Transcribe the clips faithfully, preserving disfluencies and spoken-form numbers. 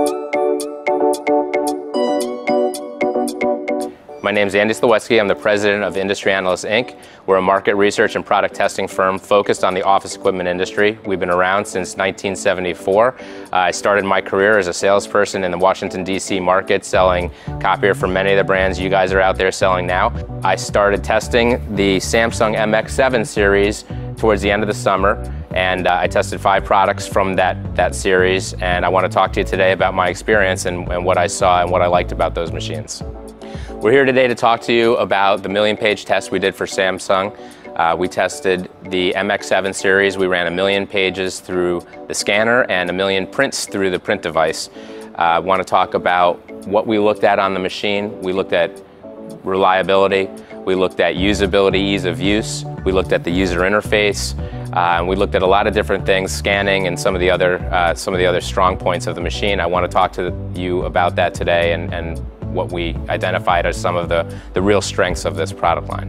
My name is Andy Slawetsky. I'm the president of Industry Analysts, Incorporated. We're a market research and product testing firm focused on the office equipment industry. We've been around since nineteen seventy-four. Uh, I started my career as a salesperson in the Washington, D C market, selling copier for many of the brands you guys are out there selling now. I started testing the Samsung M X seven series towards the end of the summer, and uh, I tested five products from that, that series, and I want to talk to you today about my experience and, and what I saw and what I liked about those machines. We're here today to talk to you about the million page test we did for Samsung. Uh, we tested the M X seven series. We ran a million pages through the scanner and a million prints through the print device. I uh, want to talk about what we looked at on the machine. We looked at reliability, we looked at usability, ease of use, we looked at the user interface, uh, and we looked at a lot of different things, scanning and some of the other, uh, some of the other strong points of the machine. I want to talk to you about that today and, and what we identified as some of the, the real strengths of this product line.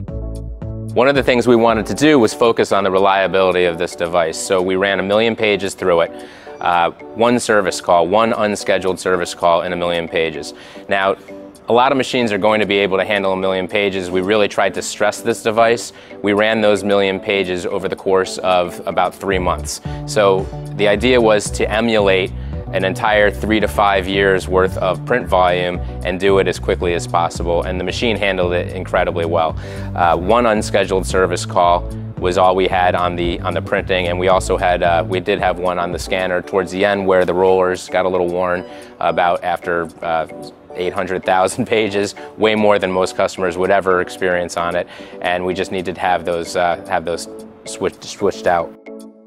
One of the things we wanted to do was focus on the reliability of this device. So we ran a million pages through it, uh, one service call, one unscheduled service call in a million pages. Now, a lot of machines are going to be able to handle a million pages. We really tried to stress this device. We ran those million pages over the course of about three months. So the idea was to emulate an entire three to five years worth of print volume and do it as quickly as possible, and the machine handled it incredibly well. Uh, one unscheduled service call was all we had on the on the printing, and we also had uh, we did have one on the scanner towards the end where the rollers got a little worn about after uh, eight hundred thousand pages, way more than most customers would ever experience on it, and we just needed to have those uh, have those switched switched out.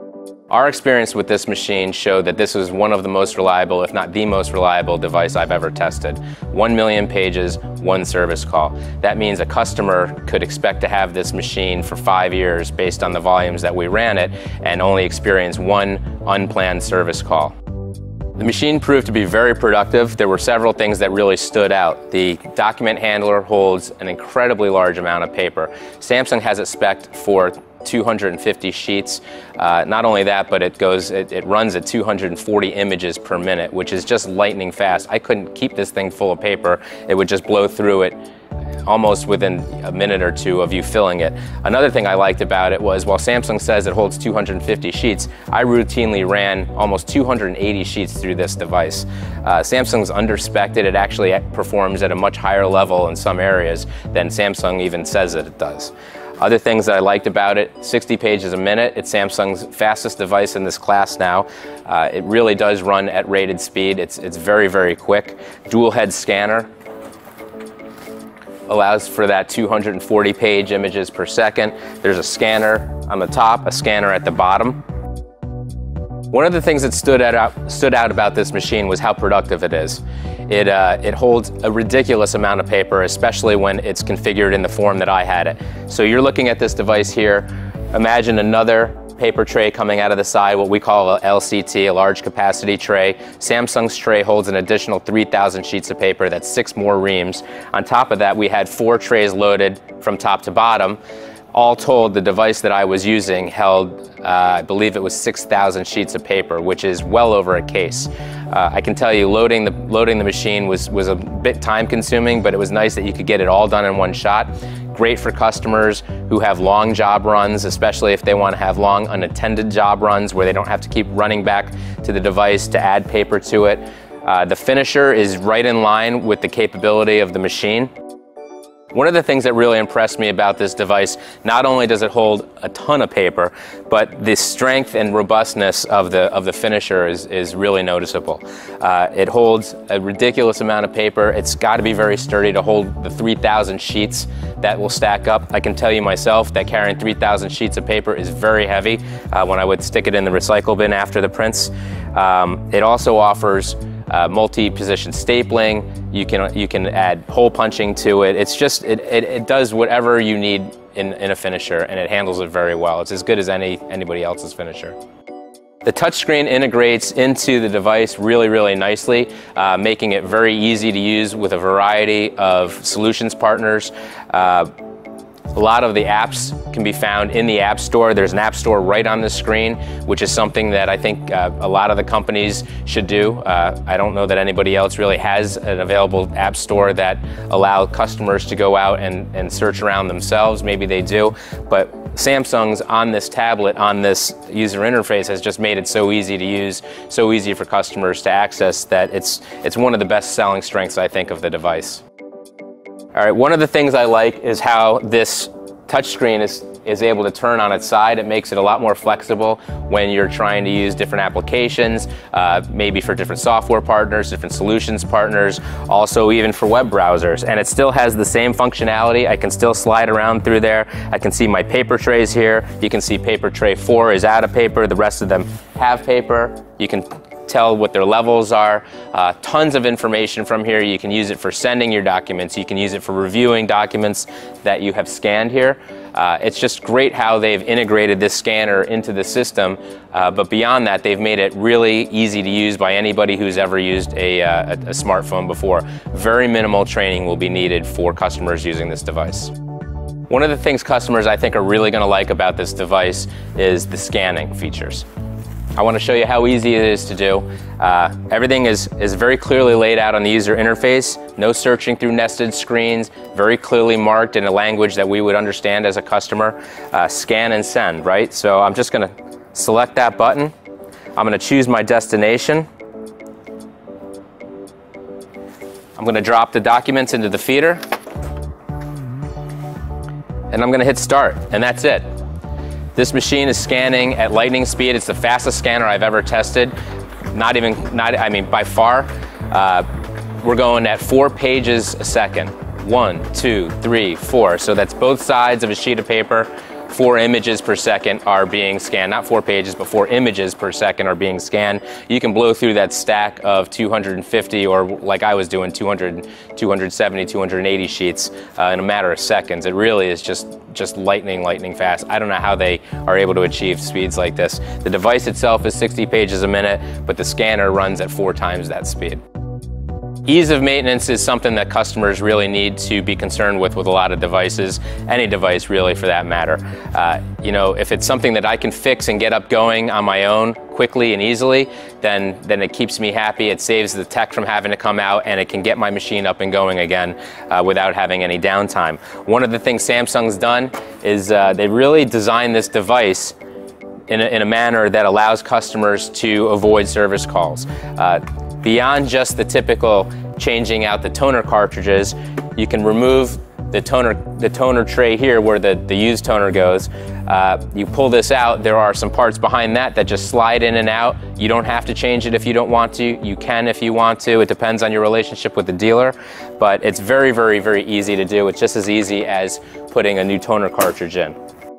Our experience with this machine showed that this was one of the most reliable, if not the most reliable device I've ever tested. One million pages, one service call. That means a customer could expect to have this machine for five years based on the volumes that we ran it and only experience one unplanned service call. The machine proved to be very productive. There were several things that really stood out. The document handler holds an incredibly large amount of paper. Samsung has it spec'd for two hundred fifty sheets. Uh, not only that, but it goes, it, it runs at two hundred forty images per minute, which is just lightning fast. I couldn't keep this thing full of paper. It would just blow through it almost within a minute or two of you filling it. Another thing I liked about it was, while Samsung says it holds two hundred fifty sheets, I routinely ran almost two hundred eighty sheets through this device. Uh, Samsung's under-spec'd it. It actually performs at a much higher level in some areas than Samsung even says that it does. Other things that I liked about it, sixty pages a minute. It's Samsung's fastest device in this class now. Uh, it really does run at rated speed. It's, it's very, very quick. Dual head scanner allows for that two hundred forty page images per second. There's a scanner on the top, a scanner at the bottom. One of the things that stood out, stood out about this machine was how productive it is. It, uh, it holds a ridiculous amount of paper, especially when it's configured in the form that I had it. So you're looking at this device here. Imagine another paper tray coming out of the side, what we call a L C T, a large capacity tray. Samsung's tray holds an additional three thousand sheets of paper. That's six more reams. On top of that, we had four trays loaded from top to bottom. All told, the device that I was using held, uh, I believe it was six thousand sheets of paper, which is well over a case. Uh, I can tell you loading the, loading the machine was, was a bit time consuming, but it was nice that you could get it all done in one shot. Great for customers who have long job runs, especially if they want to have long unattended job runs where they don't have to keep running back to the device to add paper to it. Uh, the finisher is right in line with the capability of the machine. One of the things that really impressed me about this device, not only does it hold a ton of paper, but the strength and robustness of the, of the finisher is, is really noticeable. Uh, it holds a ridiculous amount of paper. It's got to be very sturdy to hold the three thousand sheets that will stack up. I can tell you myself that carrying three thousand sheets of paper is very heavy uh, when I would stick it in the recycle bin after the prints. Um, it also offers Uh, multi-position stapling. You can you can add hole punching to it. It's just it, it, it does whatever you need in, in a finisher, and it handles it very well. It's as good as any anybody else's finisher. The touchscreen integrates into the device really, really nicely, uh, making it very easy to use with a variety of solutions partners. Uh, A lot of the apps can be found in the App Store. There's an App Store right on the screen, which is something that I think uh, a lot of the companies should do. Uh, I don't know that anybody else really has an available App Store that allow customers to go out and, and search around themselves. Maybe they do, but Samsung's on this tablet, on this user interface, has just made it so easy to use, so easy for customers to access, that it's, it's one of the best selling strengths, I think, of the device. All right, one of the things I like is how this touchscreen is, is able to turn on its side. It makes it a lot more flexible when you're trying to use different applications, uh, maybe for different software partners, different solutions partners, also even for web browsers. And it still has the same functionality. I can still slide around through there. I can see my paper trays here. You can see paper tray four is out of paper. The rest of them have paper. You can tell what their levels are. Uh, tons of information from here. You can use it for sending your documents. You can use it for reviewing documents that you have scanned here. Uh, it's just great how they've integrated this scanner into the system, uh, but beyond that, they've made it really easy to use by anybody who's ever used a, uh, a, a smartphone before. Very minimal training will be needed for customers using this device. One of the things customers I think are really going to like about this device is the scanning features. I want to show you how easy it is to do. Uh, everything is, is very clearly laid out on the user interface. No searching through nested screens, very clearly marked in a language that we would understand as a customer. Uh, scan and send, right? So I'm just going to select that button. I'm going to choose my destination. I'm going to drop the documents into the feeder. And I'm going to hit start, and that's it. This machine is scanning at lightning speed. It's the fastest scanner I've ever tested. Not even, not, I mean, by far. Uh, we're going at four pages a second. One, two, three, four. So that's both sides of a sheet of paper. Four images per second are being scanned. Not four pages, but four images per second are being scanned. You can blow through that stack of two hundred fifty, or like I was doing, two hundred, two seventy, two eighty sheets uh, in a matter of seconds. It really is just, just lightning, lightning fast. I don't know how they are able to achieve speeds like this. The device itself is sixty pages a minute, but the scanner runs at four times that speed. Ease of maintenance is something that customers really need to be concerned with with a lot of devices, any device really for that matter. Uh, you know, if it's something that I can fix and get up going on my own quickly and easily, then, then it keeps me happy. It saves the tech from having to come out, and it can get my machine up and going again uh, without having any downtime. One of the things Samsung's done is uh, they really designed this device in a, in a manner that allows customers to avoid service calls. Uh, Beyond just the typical changing out the toner cartridges, you can remove the toner, the toner tray here where the, the used toner goes. Uh, you pull this out, there are some parts behind that that just slide in and out. You don't have to change it if you don't want to. You can if you want to. It depends on your relationship with the dealer, but it's very, very, very easy to do. It's just as easy as putting a new toner cartridge in.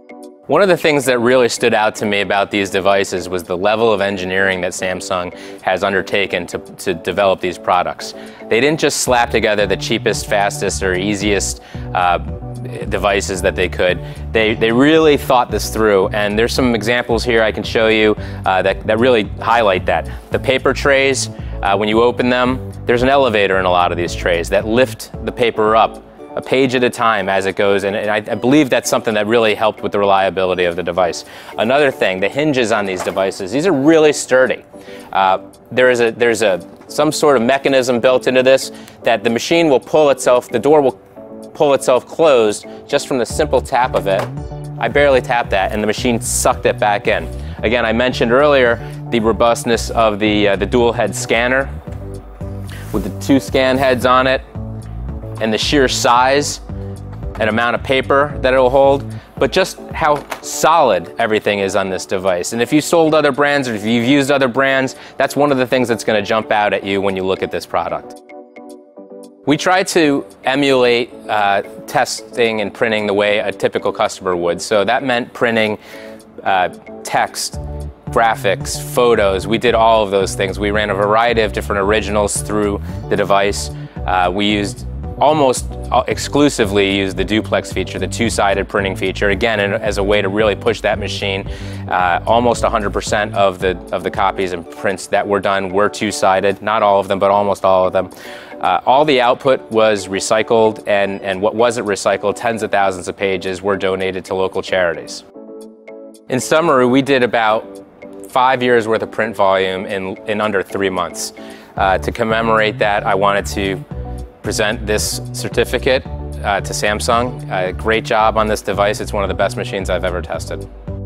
One of the things that really stood out to me about these devices was the level of engineering that Samsung has undertaken to, to develop these products. They didn't just slap together the cheapest, fastest, or easiest uh, devices that they could. They, they really thought this through, and there's some examples here I can show you uh, that, that really highlight that. The paper trays, uh, when you open them, there's an elevator in a lot of these trays that lift the paper up a page at a time as it goes, and I, I believe that's something that really helped with the reliability of the device. Another thing, the hinges on these devices, these are really sturdy. Uh, there is a, there's a, some sort of mechanism built into this that the machine will pull itself, the door will pull itself closed just from the simple tap of it. I barely tapped that, and the machine sucked it back in. Again, I mentioned earlier the robustness of the, uh, the dual head scanner with the two scan heads on it, and the sheer size and amount of paper that it will hold, but just how solid everything is on this device. And if you sold other brands or if you've used other brands, that's one of the things that's going to jump out at you when you look at this product. We try to emulate uh, testing and printing the way a typical customer would. So that meant printing uh, text, graphics, photos. We did all of those things. We ran a variety of different originals through the device. Uh, we used almost exclusively use the duplex feature, the two-sided printing feature, again, as a way to really push that machine. Uh, almost one hundred percent of the, of the copies and prints that were done were two-sided. Not all of them, but almost all of them. Uh, all the output was recycled, and, and what wasn't recycled, tens of thousands of pages, were donated to local charities. In summary, we did about five years worth of print volume in, in under three months. Uh, to commemorate that, I wanted to present this certificate uh, to Samsung. Uh, great job on this device. It's one of the best machines I've ever tested.